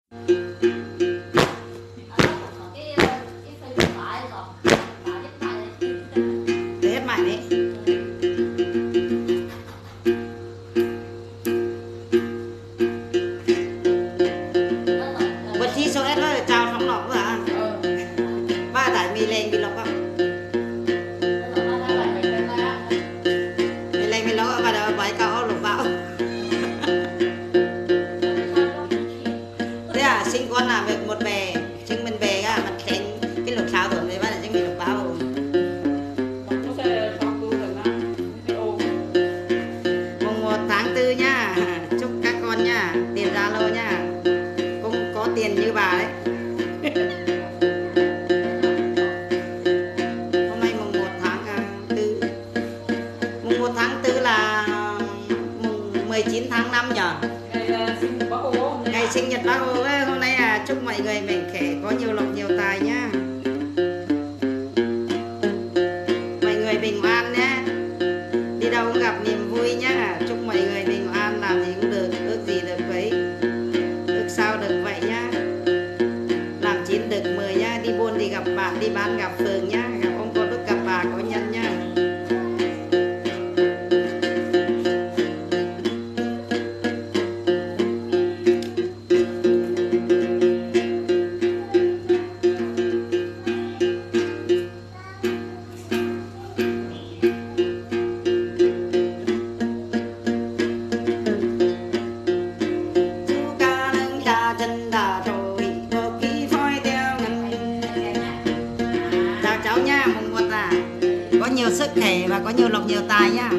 Để hết mày đấy. Bật chi số S rồi chào xong lọc rồi à? Ba tại mì lên bị lọc không? Mì lên bị lọc và đợi bảy cao lục bão. Thế à, sinh con là một bè, chứng mình bè á, mình khen cái lục sao rồi mới bắt là chứng bị lục bão. Mùng 1 tháng 4 nha, chúc các con nha, tiền Zalo nha, cũng có tiền như bà đấy. Hôm nay mùng 1 tháng 4, mùng 1 tháng 4 là mùng 19 tháng 5 nhỉ? Ngày sinh nhật Bác Hồ ấy. Hôm nay là chúc mọi người mạnh khỏe, có nhiều lộc nhiều tài nhá. Mọi người bình an nhé, đi đâu cũng gặp niềm vui nhá. Chúc mọi người bình an, làm gì cũng được, ước gì được vậy, ước sao được vậy nhá. Làm 9 được 10 nhá, đi buôn thì gặp bạn, đi bán gặp phường nhá, gặp ông có đức gặp bà có nhân nhá. Nhiều sức khỏe và có nhiều lộc nhiều tài nhá.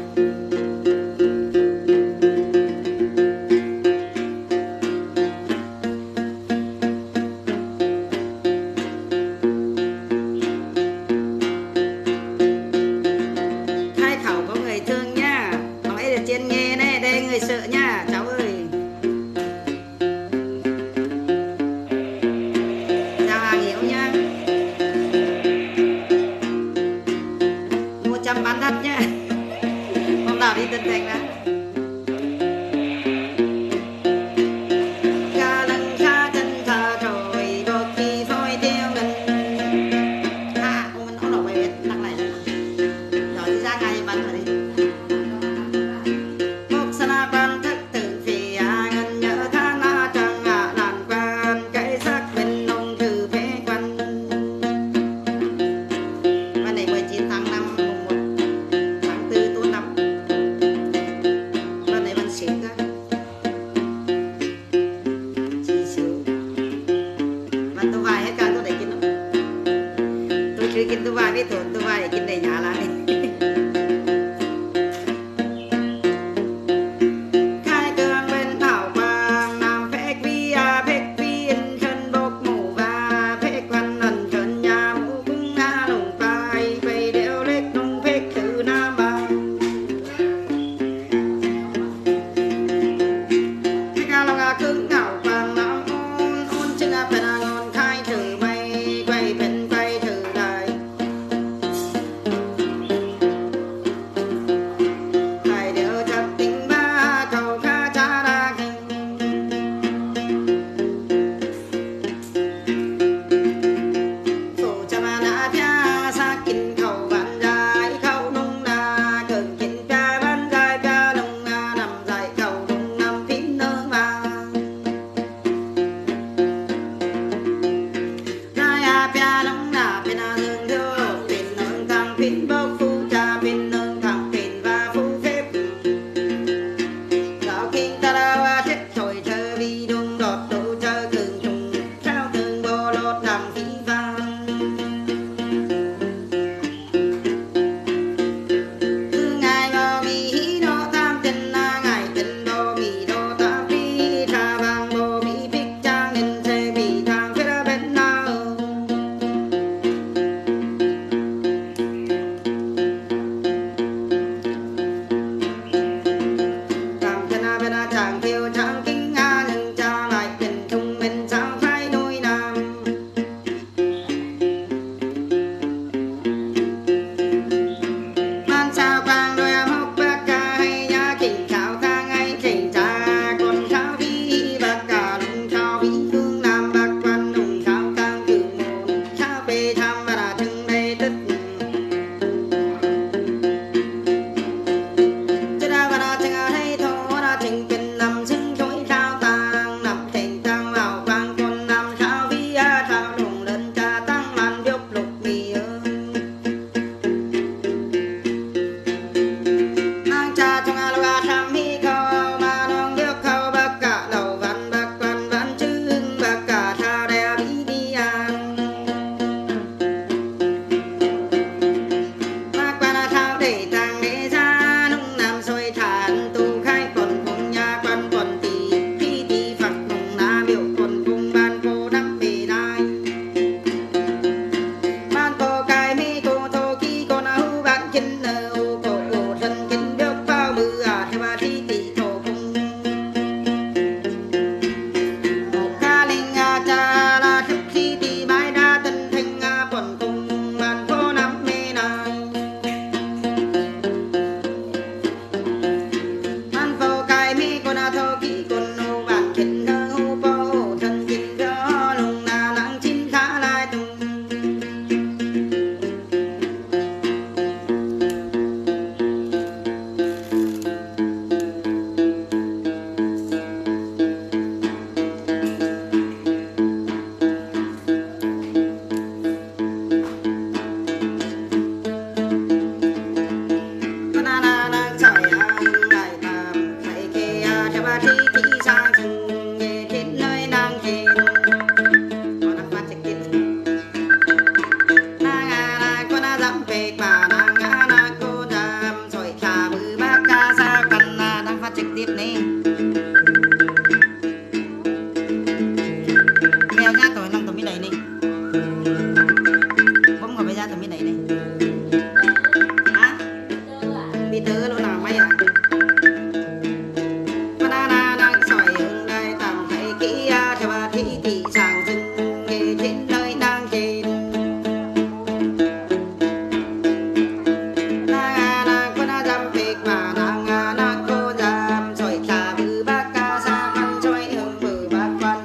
Khai khẩu có người thương nhá, nói được trên nghe này, đây người sợ nhá cháu ơi. Chào hàng Hiếu nhá, mua chăm bán thật nhá.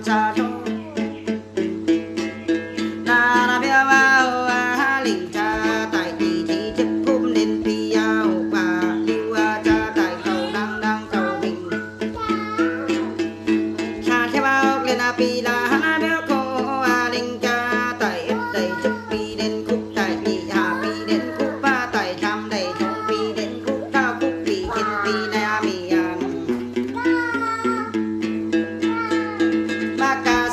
cha cho na bia bao linh cha tại tỷ chỉ chấp cung nên pi ao bà yêu cha tại cầu đang cầu mình cha theo bao lên pi là bia cô linh cha tại đầy chấp pi đến khúc tại nhị hà pi đến khúc ba tại trăm đầy trong pi đến khúc cao khúc pi trên pi na mi Maka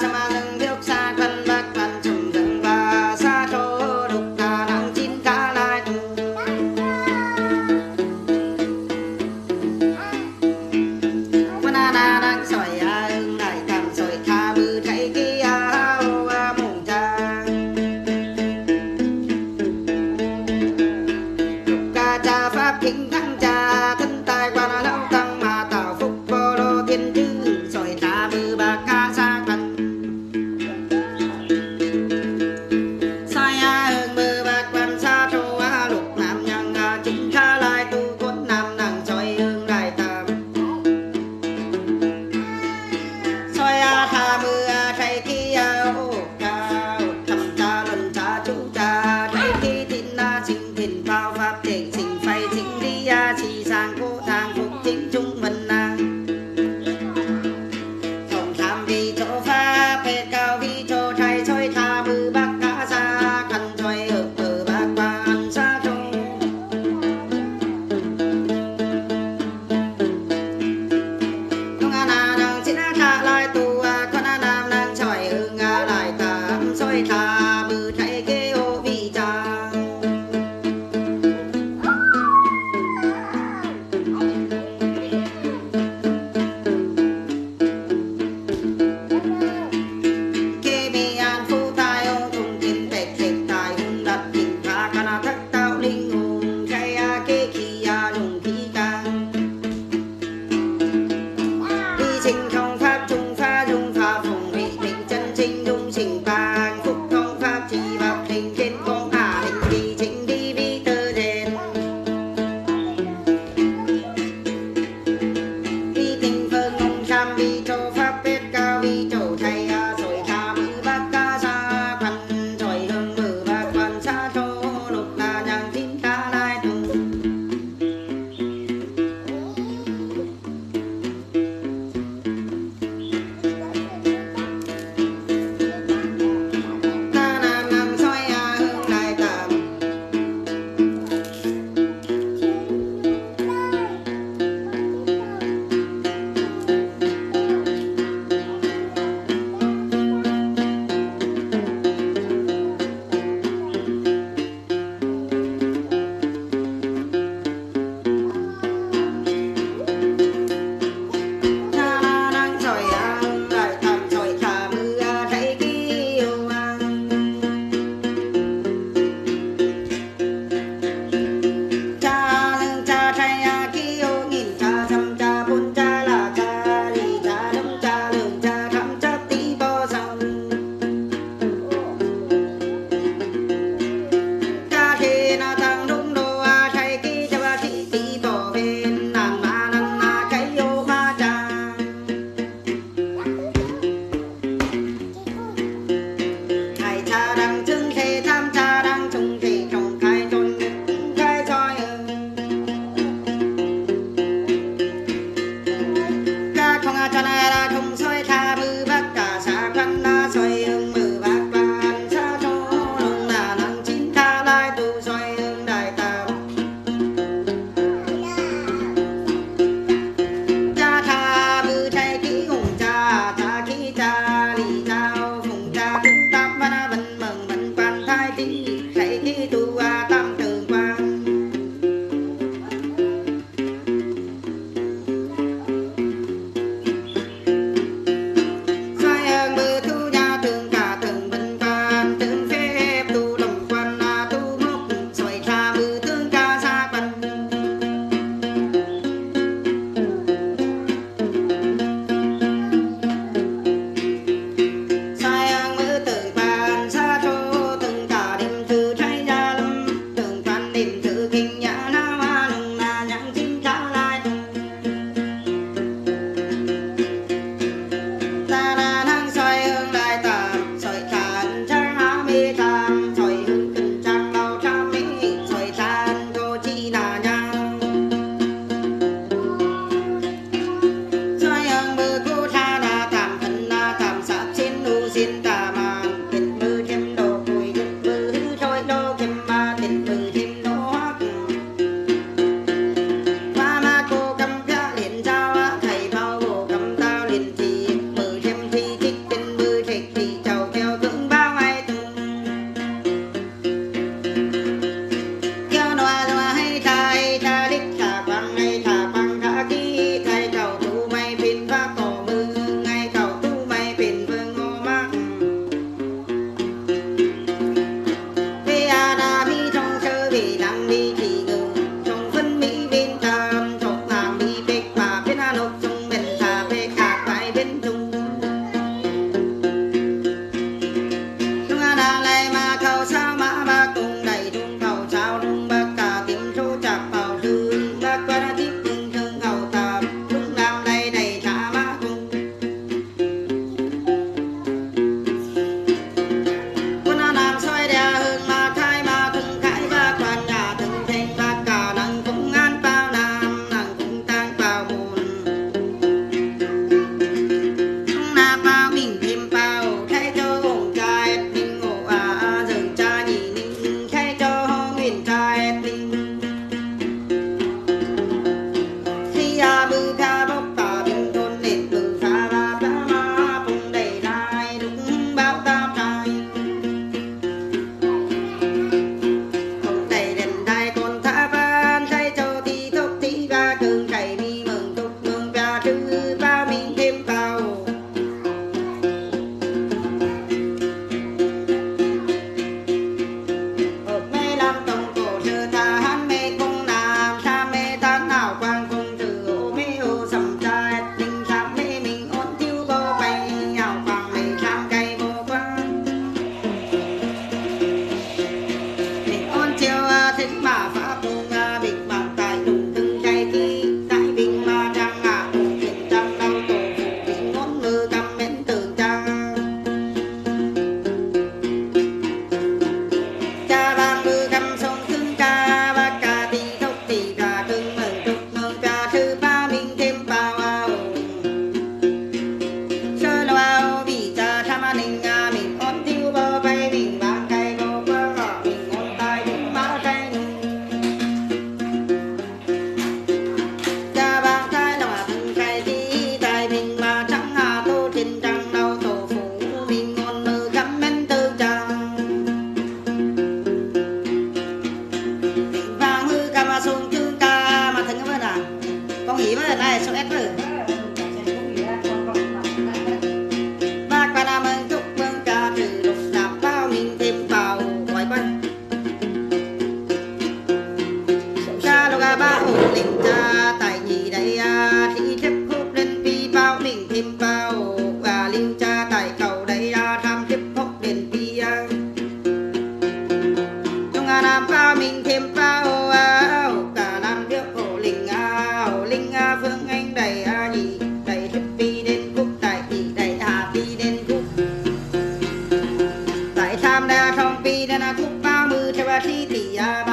Tham đa trong pi đa na khúc bao mư theo ba thi tỷ ba